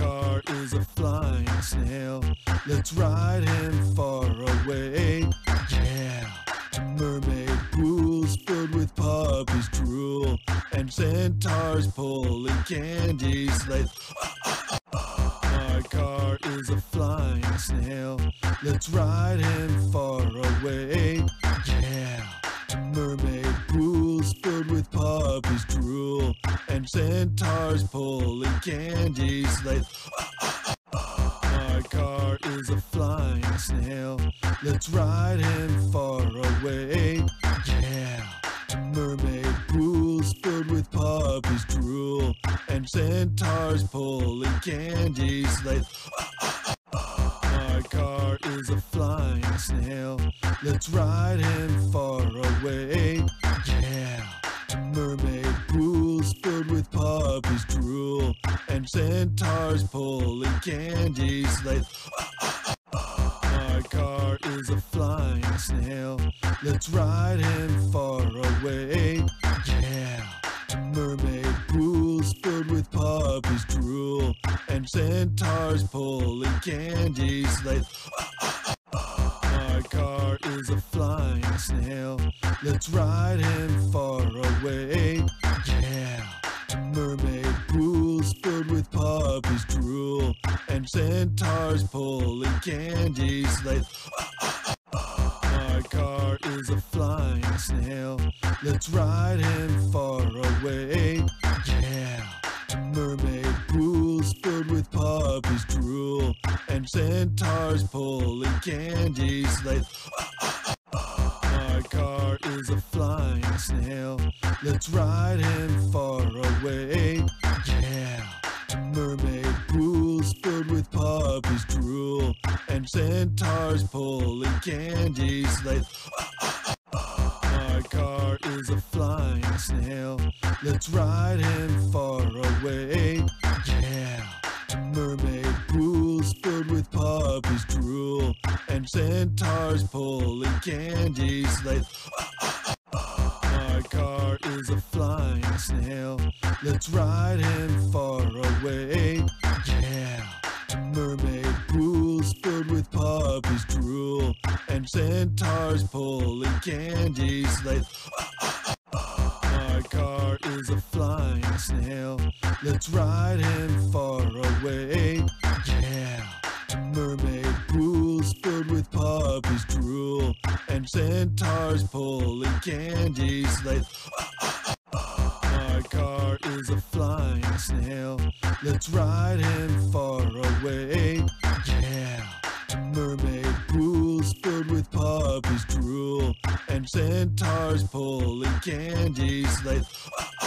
car is a flying snail. Let's ride him far away. Yeah, to mermaid pools filled with puppies' drool and centaurs pulling candy sleds. My car is a flying snail. Let's ride him far away. Yeah, to mermaid pools filled with puppies' drool and centaurs pulling candy sleds. My car is a flying snail. Let's ride him far away. Yeah, to mermaid pools filled with puppies' drool and centaurs pulling candy sleds. My car is a flying snail. Let's ride him far away. Yeah, to mermaid pools filled with puppies' drool and centaurs pulling candy sleds. My car is a flying snail. Let's ride him far away. Yeah, to mermaid pools filled with puppies' drool and centaurs pulling candy sleds. My car is a flying snail. Let's ride him far away. Yeah, to mermaid pools filled with puppies' drool and centaurs pulling candy sleds. My car is a flying snail. Let's ride him far away. Yeah, to mermaid pools filled with puppies' drool and centaurs pulling candy sleds. My car is a flying snail. Let's ride him far away. Yeah, to mermaid pools filled with puppies' drool and centaurs pulling candy sleds. My car is a flying snail. Let's ride him far away. Yeah, to mermaid pools filled with puppies' drool and centaurs pulling candy sleds. My car is a flying snail. Let's ride him far away. Yeah, to mermaid pools filled with puppies' drool and centaurs pulling candy sleds. My car is a flying snail. Let's ride him far away. Yeah, to mermaid pools filled with puppies' drool and centaurs pulling candy sleds. My car is a flying snail. Let's ride him far away. Yeah, to mermaid pools filled with puppies' drool and centaurs pulling candy sleds.